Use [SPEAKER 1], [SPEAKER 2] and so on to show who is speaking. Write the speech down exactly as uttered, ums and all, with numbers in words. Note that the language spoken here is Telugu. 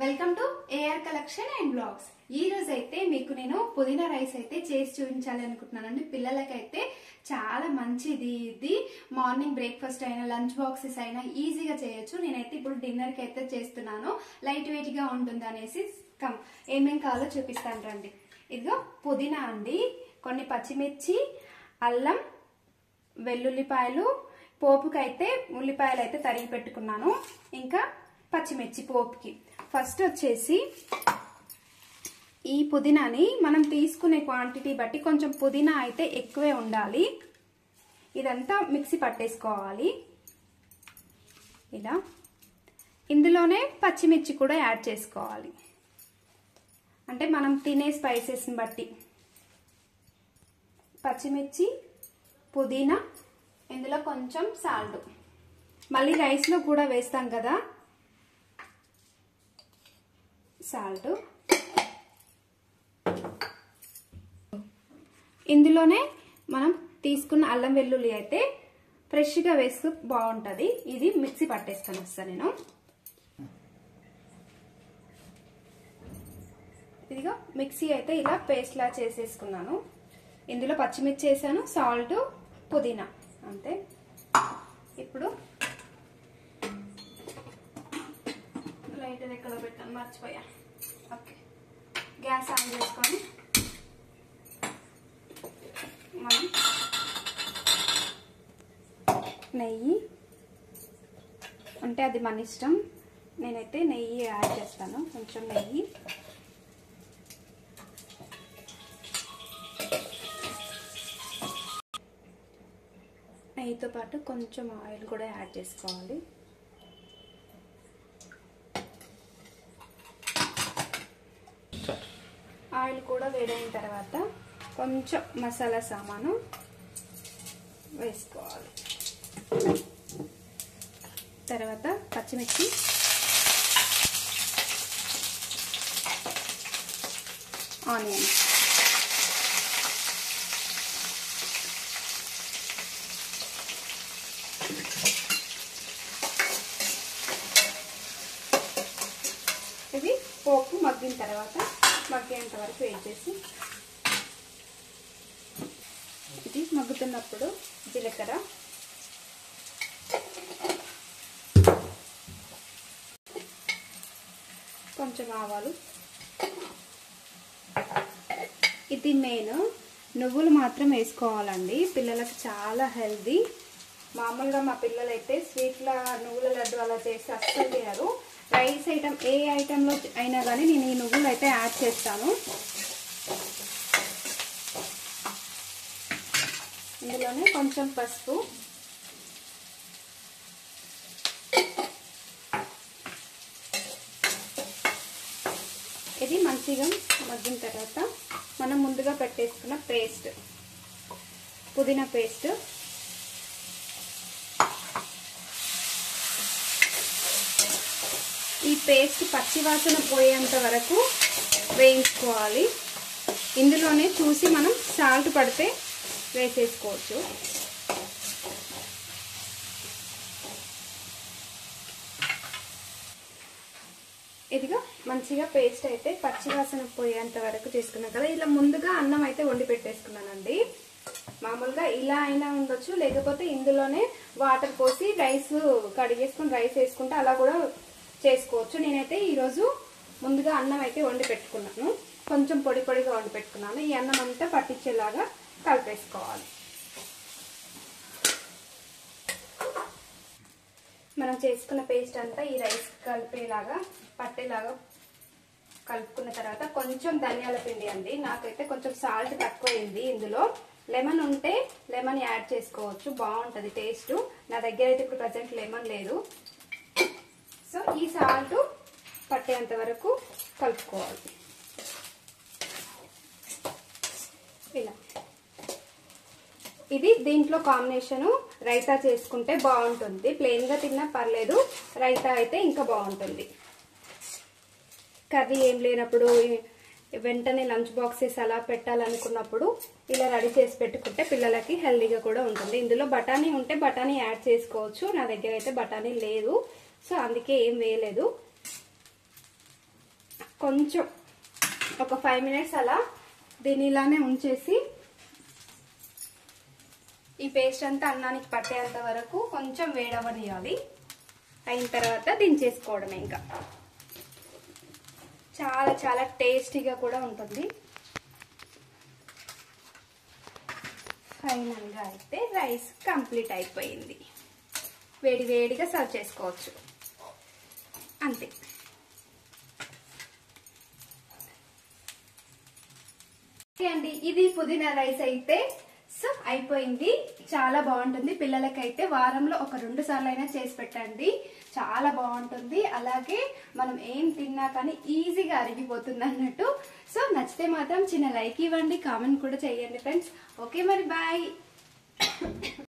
[SPEAKER 1] Welcome to AR collection and blogs. ఈ రోజు అయితే మీకు నేను పుదీనా రైస్ అయితే చేసి చూపించాలి అనుకుంటున్నానండి. పిల్లలకైతే చాలా మంచిది. ఇది మార్నింగ్ బ్రేక్ఫాస్ట్ అయినా లంచ్ బాక్సెస్ అయినా ఈజీగా చేయొచ్చు. నేనైతే ఇప్పుడు డిన్నర్ కి అయితే చేస్తున్నాను. లైట్ వెయిట్ గా ఉంటుంది అనేసి కమ్ ఏమేం కావాలో చూపిస్తాను రండి. ఇదిగో పుదీనా అండి, కొన్ని పచ్చిమిర్చి, అల్లం, వెల్లుల్లిపాయలు, పోపుకైతే ఉల్లిపాయలు అయితే తరిగి పెట్టుకున్నాను, ఇంకా పచ్చిమిర్చి పోపుకి. ఫస్ట్ వచ్చేసి ఈ పుదీనాని మనం తీసుకునే క్వాంటిటీ బట్టి కొంచెం పుదీనా అయితే ఎక్కువే ఉండాలి. ఇదంతా మిక్సీ పట్టేసుకోవాలి ఇలా. ఇందులోనే పచ్చిమిర్చి కూడా యాడ్ చేసుకోవాలి, అంటే మనం తినే స్పైసెస్ని బట్టి. పచ్చిమిర్చి, పుదీనా, ఇందులో కొంచెం సాల్ట్, మళ్ళీ రైస్లో కూడా వేస్తాం కదా సాల్ట్. ఇందులోనే మనం తీసుకున్న అల్లం వెల్లుల్లి అయితే ఫ్రెష్గా వేస్తూ బాగుంటుంది. ఇది మిక్సీ పట్టేస్తాను వస్తా నేను. ఇదిగో మిక్సీ అయితే ఇలా పేస్ట్ లా చేసేసుకున్నాను. ఇందులో పచ్చిమిర్చి వేసాను, సాల్ట్, పుదీనా, అంతే. ఇప్పుడు లైట్ ఎక్కడ పెట్టాను మర్చిపోయా. ఓకే, గ్యాస్ ఆన్ చేసుకొని మనం నెయ్యి, అంటే అది మన ఇష్టం, నేనైతే నెయ్యి యాడ్ చేస్తాను. కొంచెం నెయ్యి, నెయ్యితో పాటు కొంచెం ఆయిల్ కూడా యాడ్ చేసుకోవాలి. ఆయిల్ కూడా వేడైన తర్వాత కొంచెం మసాలా సామాను వేసుకోవాలి. తర్వాత పచ్చిమిర్చి, ఆనియన్, ఇది పోపు మగ్గిన తర్వాత మగ్గేంత వరకు వెయిట్ చేసి, ఇది మగ్గుతున్నప్పుడు జీలకర్ర, కొంచెం ఆవాలు. ఇది మెయిన్, నువ్వులు మాత్రం వేసుకోవాలండి, పిల్లలకు చాలా హెల్దీ. మామూలుగా మా పిల్లలు అయితే స్వీట్ల నువ్వుల లడ్డు అలా చేసి అస్సలు తినరు. రైస్ ఐటమ్ ఏ ఐటెంలో అయినా కానీ నేను ఈ నువ్వులు అయితే యాడ్ చేస్తాను. ఇందులోనే కొంచెం పసుపు, ఇది మంచిగా మగ్గిన తర్వాత మనం ముందుగా పెట్టేసుకున్న పేస్ట్, పుదీనా పేస్ట్, ఈ పేస్ట్ పచ్చివాసన పోయేంత వరకు వేయించుకోవాలి. ఇందులోనే చూసి మనం సాల్ట్ పడితే వేసేసుకోవచ్చు. ఇదిగా మంచిగా పేస్ట్ అయితే పచ్చివాసన పోయేంత వరకు చేసుకున్నాం కదా. ఇలా ముందుగా అన్నం అయితే వండి పెట్టేసుకున్నానండి. మామూలుగా ఇలా అయినా ఉండొచ్చు, లేకపోతే ఇందులోనే వాటర్ పోసి రైస్ కడిగేసుకుని రైస్ వేసుకుంటే అలా కూడా చేసుకోవచ్చు. నేనైతే ఈరోజు ముందుగా అన్నం అయితే వండి పెట్టుకున్నాను, కొంచెం పొడి పొడిగా వండి పెట్టుకున్నాను. ఈ అన్నం అంతా పట్టించేలాగా కలిపేసుకోవాలి. మనం చేసుకున్న పేస్ట్ అంతా ఈ రైస్ కలిపేలాగా పట్టేలాగా కలుపుకున్న తర్వాత కొంచెం ధనియాల పిండి అండి. నాకైతే కొంచెం సాల్ట్ తక్కువైంది. ఇందులో లెమన్ ఉంటే లెమన్ యాడ్ చేసుకోవచ్చు, బాగుంటుంది టేస్ట్. నా దగ్గర అయితే ఇప్పుడు ప్రజెంట్ లెమన్ లేదు. సో ఈ సాల్ట్ పట్టేంత వరకు కలుపుకోవాలి ఇలా. ఇది దీంట్లో కాంబినేషను రైతా చేసుకుంటే బాగుంటుంది. ప్లెయిన్గా తిన్నా పర్లేదు, రైతా అయితే ఇంకా బాగుంటుంది. కర్రీ ఏం లేనప్పుడు వెంటనే లంచ్ బాక్సెస్ అలా పెట్టాలనుకున్నప్పుడు ఇలా రెడీ చేసి పెట్టుకుంటే పిల్లలకి హెల్దీగా కూడా ఉంటుంది. ఇందులో బఠానీ ఉంటే బఠానీ యాడ్ చేసుకోవచ్చు. నా దగ్గర అయితే బఠానీ లేదు, సో అందుకే ఏం వేయలేదు. కొంచెం ఒక ఫైవ్ మినిట్స్ అలా దీన్ని ఇలానే ఉంచేసి ఈ పేస్ట్ అంతా అన్నానికి పట్టేంత వరకు కొంచెం వేడవనియాలి. అయిన తర్వాత దించేసుకోవడమే. ఇంకా చాలా చాలా టేస్టీగా కూడా ఉంటుంది. ఫైనల్గా అయితే రైస్ కంప్లీట్ అయిపోయింది. వేడి వేడిగా సర్వ్ చేసుకోవచ్చు. అంతే. అండి ఇది పుదీనా రైస్ అయితే సో అయిపోయింది. చాలా బాగుంటుంది. పిల్లలకైతే వారంలో ఒక రెండు సార్లు అయినా చేసి పెట్టండి. చాలా బాగుంటుంది. అలాగే మనం ఏం తిన్నా కానీ ఈజీగా అరిగిపోతుంది అన్నట్టు. సో నచ్చితే మాత్రం చిన్న లైక్ ఇవ్వండి, కామెంట్ కూడా చేయండి ఫ్రెండ్స్. ఓకే మరి బాయ్.